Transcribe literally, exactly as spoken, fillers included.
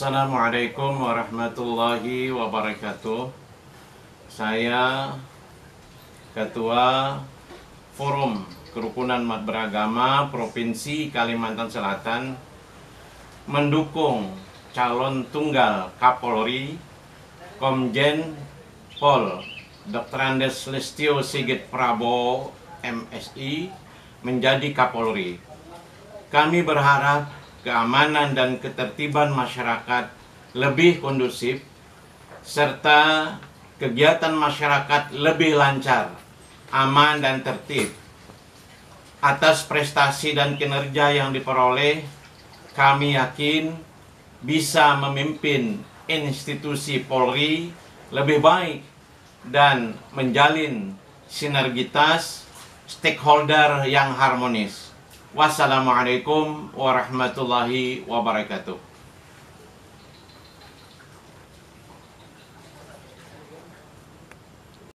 Assalamualaikum warahmatullahi wabarakatuh. Saya Ketua Forum Kerukunan Umat Beragama Provinsi Kalimantan Selatan mendukung calon tunggal Kapolri Komjen Pol Doktor Andes Listio Sigit Prabowo M Si menjadi Kapolri. Kami berharap keamanan dan ketertiban masyarakat lebih kondusif, serta kegiatan masyarakat lebih lancar, aman dan tertib. Atas prestasi dan kinerja yang diperoleh, kami yakin bisa memimpin institusi Polri lebih baik dan menjalin sinergitas stakeholder yang harmonis. Wassalamualaikum warahmatullahi wabarakatuh.